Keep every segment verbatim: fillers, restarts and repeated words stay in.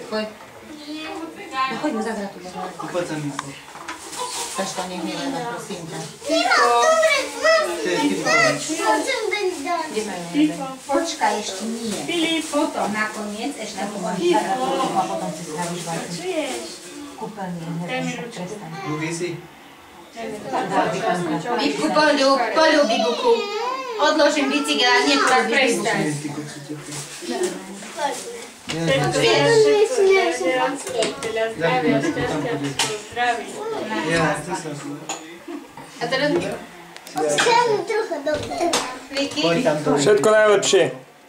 Chodź. No chodź mu zagratulować. Popatrz mi to. Saśka, niech nie będą, prosinka. Gdzie mają jeden? Poczekaj, jeszcze nie. Filip, foto. Na koniec, jeszcze tak mam zagratulować, a potem ty sprawisz bardzo. Kupę mnie, nie przestań. Mówi si. Bibku, polub, polub, Bibku. Odložím bicykel a neporobiš Bibku. Tu wiesz. Zdrowia, szczęścia, zdrowi. Ja, ty sam. A teraz Chciałam trochę do tego. Vicky. Poď tam to. Všetko najlepšie.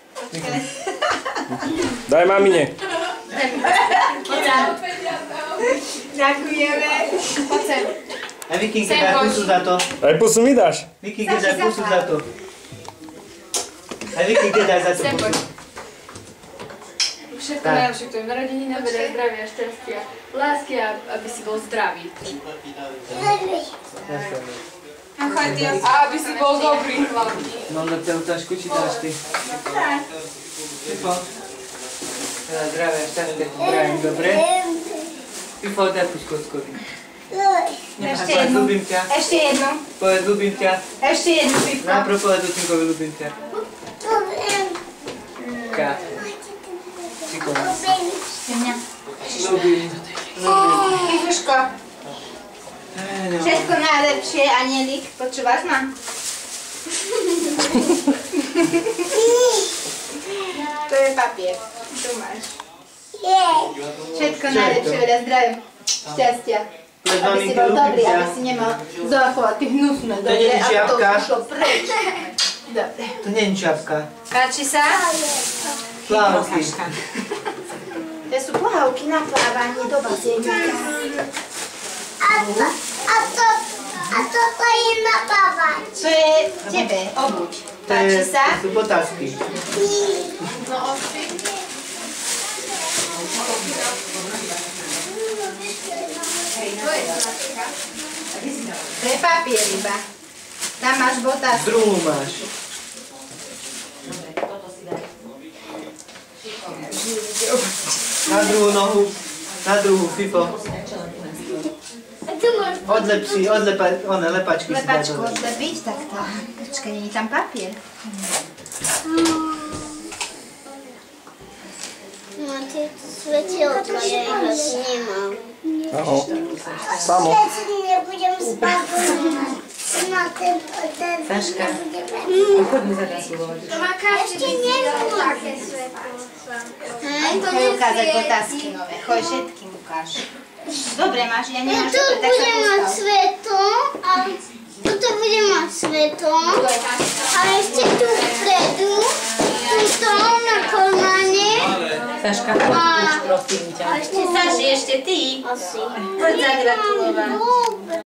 Daj mamine. Ďakujeme. Poď sem. A Vikinke, daj pusu za to. Aj pusu mi dáš? Vikinke, daj pusu za to. A Vikinke, daj za to pusu. Všetko najlepšie k tvojim narodeninám, veľa zdravia, šťastia, lásky a aby si bol zdravý. No chodź, ty. A aby si bol dobrý hlavne. Mám na tebou tašku, či dáš ty? Tak. Fifo. Zdravia, šťastie, prajem, dobre? Fifo, daj pušku odskovi. Ešte Povedz, jednu. ľúbim ťa. Ešte jednu. Povedz, ľúbim ťa. Ešte jednu, Bibku. Najprv povedz Lucinkovi, ľúbim ťa. Ka. Ciko. Ešte mňa. Ľúbim. Bibuško, všetko najlepšie, anielik. Počúvaš ma? To je papier. Tu máš. Všetko najlepšie, veľa zdravia, šťastia. Aby si bol dobrý, aby si nemal zachovať ty hnusné, To nie je dobre, a to žiabka. ušlo preč. Dobre. To nie je čapka. Páči sa? Plavky. To sú plavky na plávanie do bazénika. A to, a to, a toto je na baba. To je tebe, obuď. To je, Páči sa? to sú potázky. No oči. To je papier iba. Tam máš botas. Druhú máš. Na druhú nohu. Na druhú, Fifo. A tu máš Odlep si, odlepa, one, lepačky si daj Lepačku dole. odlepiť, tak to. Počkaj, nie je tam papier. Máte svetielko, ja ich asi nemám. Aho. Samo. Teraz nebudem spať na ten, ten, Saška. Choď mu zagratulovať. To má každý nebudú také svetlo. Choď ukázať otázky nové. Choď všetkým ukáž. Dobre máš, ja Ja nemáš tu dobre, tak sa budem mať postav. svetlo a tuto budem mať svetlo a ešte tu vpredu, tuto na kolmane Saška, choď už, prosím ťa. a ešte Saši, ešte ty. asi. Choď zagratulovať. Dobre.